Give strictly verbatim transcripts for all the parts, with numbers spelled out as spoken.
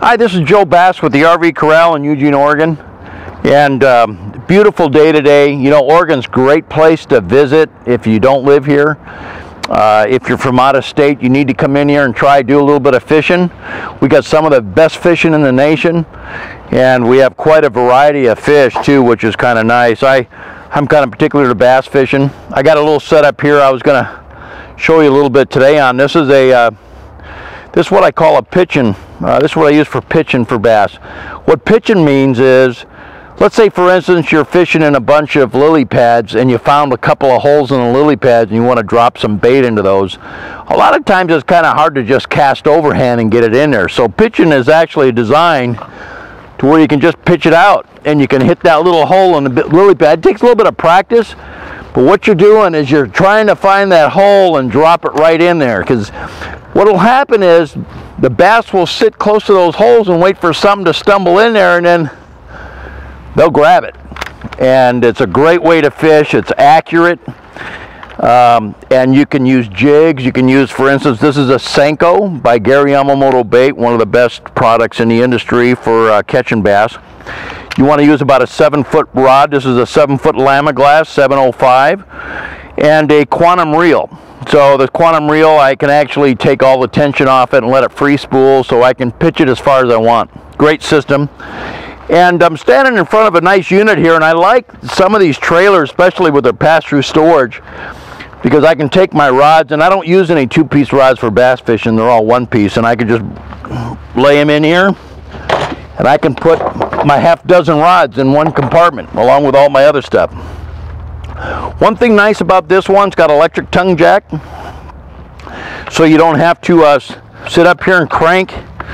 Hi, this is Joe Bass with the R V Corral in Eugene, Oregon. And um, beautiful day today. You know, Oregon's a great place to visit if you don't live here. Uh, if you're from out of state, you need to come in here and try do a little bit of fishing. We got some of the best fishing in the nation, and we have quite a variety of fish too, which is kind of nice. I, I'm kind of particular to bass fishing. I got a little setup here I was going to show you a little bit today on. This is a uh, this is what I call a pitching. Uh, this is what I use for pitching for bass. What pitching means is, let's say for instance you're fishing in a bunch of lily pads and you found a couple of holes in the lily pads and you want to drop some bait into those. A lot of times it's kind of hard to just cast overhand and get it in there. So pitching is actually designed to where you can just pitch it out and you can hit that little hole in the lily pad. It takes a little bit of practice, but what you're doing is you're trying to find that hole and drop it right in there, because what will happen is the bass will sit close to those holes and wait for something to stumble in there, and then they'll grab it. And it's a great way to fish. It's accurate. Um, and you can use jigs. You can use, for instance, this is a Senko by Gary Yamamoto Bait, one of the best products in the industry for uh, catching bass. You want to use about a seven foot rod. This is a seven foot Lama Glass seven oh five, and a quantum reel. So the quantum reel, I can actually take all the tension off it and let it free spool, so I can pitch it as far as I want. Great system. And I'm standing in front of a nice unit here, and I like some of these trailers, especially with their pass-through storage, because I can take my rods, and I don't use any two-piece rods for bass fishing. They're all one-piece, and I can just lay them in here, and I can put my half dozen rods in one compartment along with all my other stuff. One thing nice about this one, it's got electric tongue jack, so you don't have to uh, sit up here and crank.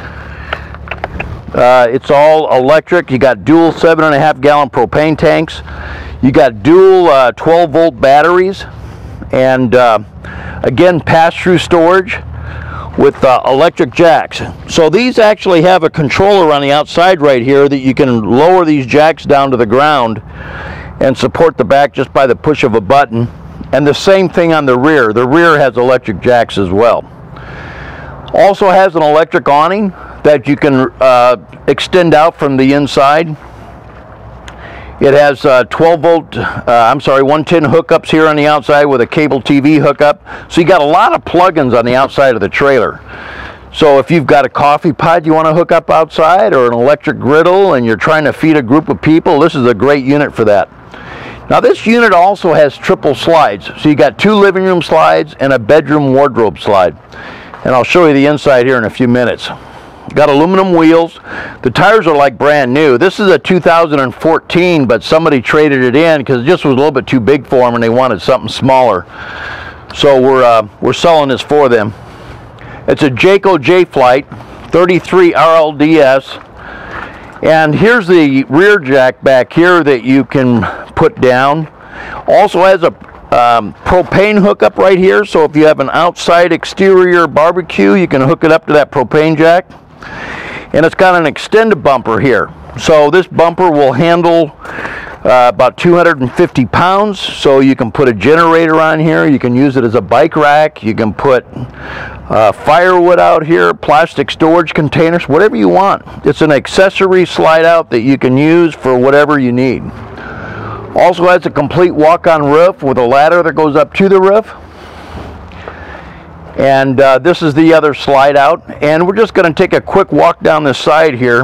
Uh, it's all electric. You got dual seven and a half gallon propane tanks. You got dual uh, twelve volt batteries, and uh, again pass-through storage with uh, electric jacks. So these actually have a controller on the outside right here that you can lower these jacks down to the ground and support the back just by the push of a button. And the same thing on the rear. The rear has electric jacks as well. Also has an electric awning that you can uh, extend out from the inside. It has uh, twelve volt, uh, I'm sorry, one ten hookups here on the outside with a cable T V hookup. So you got a lot of plugins on the outside of the trailer. So if you've got a coffee pot you want to hook up outside, or an electric griddle, and you're trying to feed a group of people, this is a great unit for that. Now this unit also has triple slides. So you got two living room slides and a bedroom wardrobe slide. And I'll show you the inside here in a few minutes. Got aluminum wheels. The tires are like brand new. This is a two thousand fourteen, but somebody traded it in because it just was a little bit too big for them and they wanted something smaller. So we're, uh, we're selling this for them. It's a Jayco J-Flight thirty-three R L D S. And here's the rear jack back here that you can put down. Also has a um, propane hookup right here, so if you have an outside exterior barbecue, you can hook it up to that propane jack. And it's got an extended bumper here. So this bumper will handle uh, about two hundred fifty pounds, so you can put a generator on here, you can use it as a bike rack, you can put uh, firewood out here, plastic storage containers, whatever you want. It's an accessory slide out that you can use for whatever you need. Also has a complete walk-on roof with a ladder that goes up to the roof. And uh, this is the other slide out, and we're just going to take a quick walk down this side here.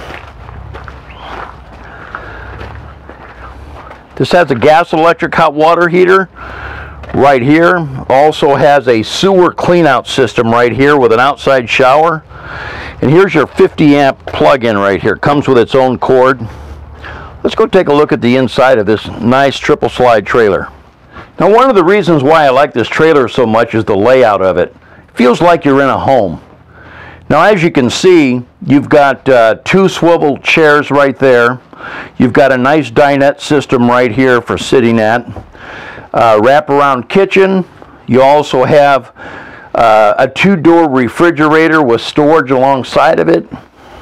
This has a gas electric hot water heater right here. Also has a sewer cleanout system right here with an outside shower. And here's your fifty amp plug-in right here. Comes with its own cord. Let's go take a look at the inside of this nice triple slide trailer. Now, one of the reasons why I like this trailer so much is the layout of it. It feels like you're in a home. Now, as you can see, you've got uh, two swivel chairs right there. You've got a nice dinette system right here for sitting at. Uh, wraparound kitchen. You also have uh, a two-door refrigerator with storage alongside of it.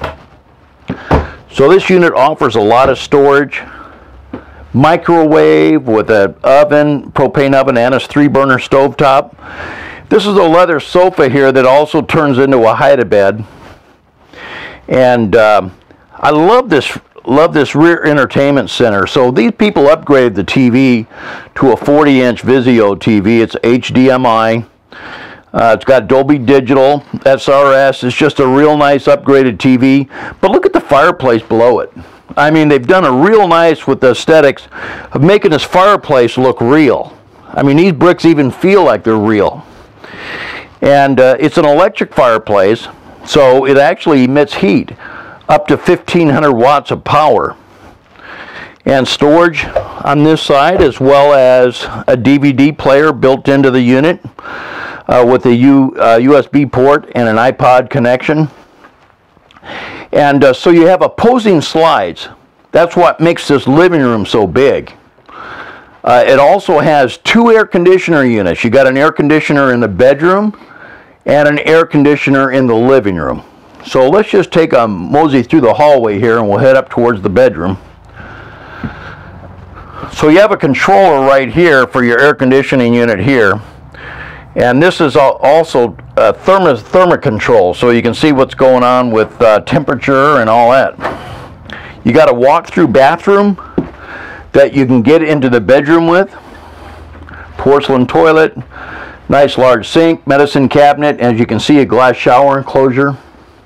So this unit offers a lot of storage. Microwave with an oven, propane oven, and a three burner stovetop. This is a leather sofa here that also turns into a hide-a-bed. And um, I love this love this rear entertainment center. So these people upgraded the T V to a forty inch Vizio T V. It's H D M I. Uh, it's got Dolby Digital, S R S. It's just a real nice upgraded T V. But look at the fireplace below it. I mean, they've done a real nice with the aesthetics of making this fireplace look real. I mean, these bricks even feel like they're real. And uh, it's an electric fireplace, so it actually emits heat up to fifteen hundred watts of power. And storage on this side, as well as a D V D player built into the unit uh, with a U, uh, U S B port and an iPod connection. And uh, so you have opposing slides. That's what makes this living room so big. Uh, it also has two air conditioner units. You got an air conditioner in the bedroom and an air conditioner in the living room. So let's just take a mosey through the hallway here and we'll head up towards the bedroom. So you have a controller right here for your air conditioning unit here. And this is also uh, thermo, thermo control, so you can see what's going on with uh, temperature and all that. You got a walk-through bathroom that you can get into the bedroom with. Porcelain toilet, nice large sink, medicine cabinet, as you can see, a glass shower enclosure.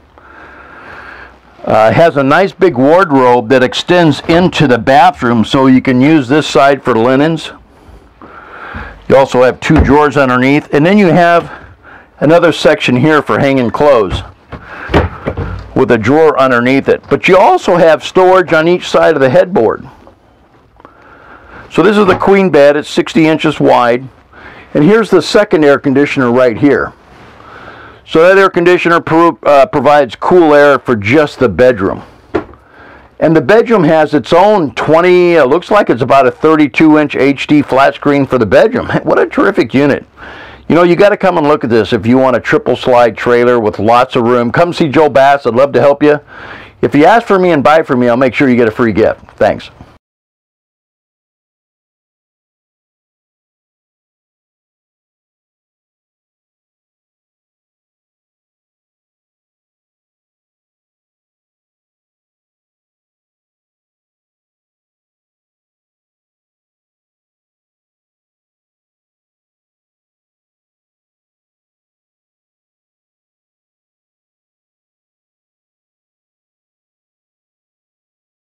Uh, has a nice big wardrobe that extends into the bathroom, so you can use this side for linens. You also have two drawers underneath, and then you have another section here for hanging clothes with a drawer underneath it. But you also have storage on each side of the headboard. So this is the queen bed. It's sixty inches wide. And here's the second air conditioner right here. So that air conditioner pro uh, provides cool air for just the bedroom. And the bedroom has its own twenty, uh, looks like it's about a thirty-two inch H D flat screen for the bedroom. What a terrific unit. You know, you got to come and look at this if you want a triple slide trailer with lots of room. Come see Joe Bass. I'd love to help you. If you ask for me and buy from me, I'll make sure you get a free gift. Thanks.